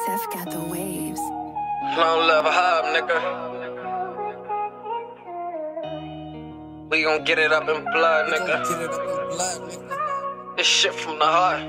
Chef got the waves. Long love a hub, nigga. We gon' get it up in blood, nigga. This shit from the heart.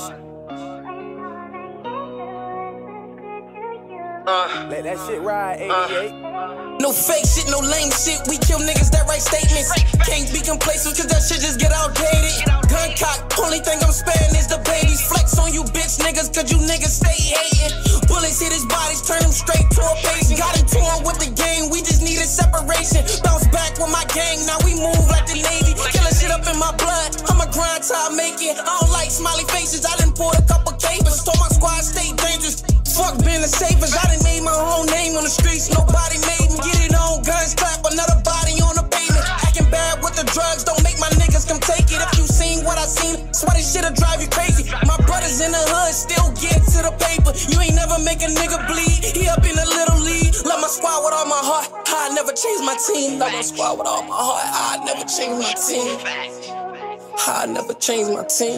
Let that shit ride, 88. No fake shit, no lame shit. We kill niggas that write statements. Can't be complacent cause that shit just get outdated. Gun cock, only thing I'm sparing is the babies. Flex on you bitch niggas cause you niggas stay hating. Bullets hit his bodies, turn him straight to a patient. Got him torn with the game, we just needed separation. Bounce back with my gang, now we move like the Navy. Killing shit up in my blood, I'ma grind till I make it. I don't like smiley faces, I done poured a couple capers. Told my squad stay dangerous. Fuck being the safest, I done made my own name on the streets, nobody made me. Get it on, guns clap, another body on the pavement. Acting bad with the drugs, don't make my niggas come take it. If you seen what I seen, swear this shit'll drive you crazy. My brothers in the hood still get to the paper. You ain't never make a nigga bleed, he up in the little league. Love my squad with all my heart, I never change my team. Love my squad with all my heart, I never change my team. I never change my team.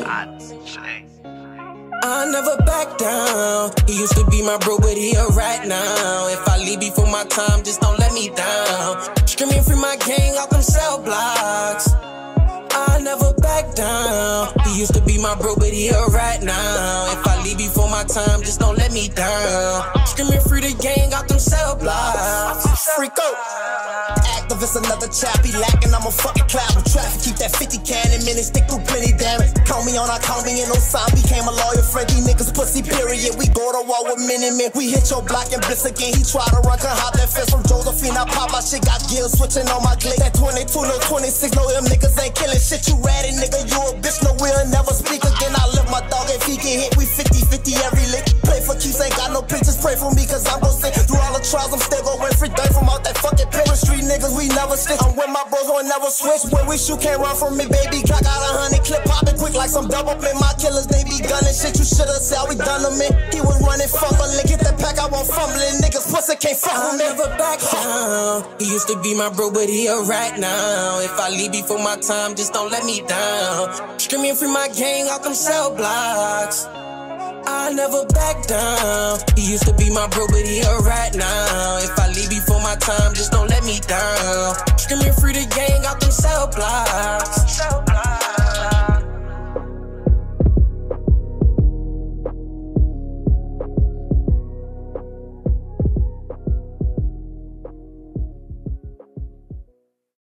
I never back down. He used to be my bro, but he a rat now. If I leave before my time, just don't let me down. Screaming free my gang out them cell blocks. I never back down. He used to be my bro, but he a rat now. If I leave before my time, just don't let me down. Screaming free the gang out them cell blocks. Freako. Activist, another chap, he lacking, I'm a fucking cloud with traffic. Keep that 50 cannon, minutes, stick through plenty damage. Count me on, I count me in, no sign, became a lawyer friend. These niggas pussy, period. We go to war with Miniman. We hit your block and blitz again. He try to run, can hop that fence from Josephine. I pop my shit, got gills switching on my click. That 22, no 26, no them niggas ain't killing shit. You ratty nigga, you a bitch, no we'll never speak again. I live my dog, if he get hit, we 50-50 every lick. Play for keeps, ain't got no pictures, pray for me, cause I'm gon' sit through all the trials. I'm still gon' win free dirt from out that fucking pit. Street niggas, we never stick. I'm with my bros, won't never switch. When we shoot, can't run from me, baby. Cock out 100 clip, poppin' quick like some double play. My killers, they be gunning shit. You should've said how we done them in. He was running, fumbling. Get that pack, I won't fumbling. Niggas pussy can't fuck with me. I never back down. He used to be my bro, but he a rat now. If I leave before my time, just don't let me down. Screaming free my gang out them cell blocks. I never back down. He used to be my bro, but he a rat now. If I leave before my time, just don't let me down. Screaming free the gang out them cell blocks.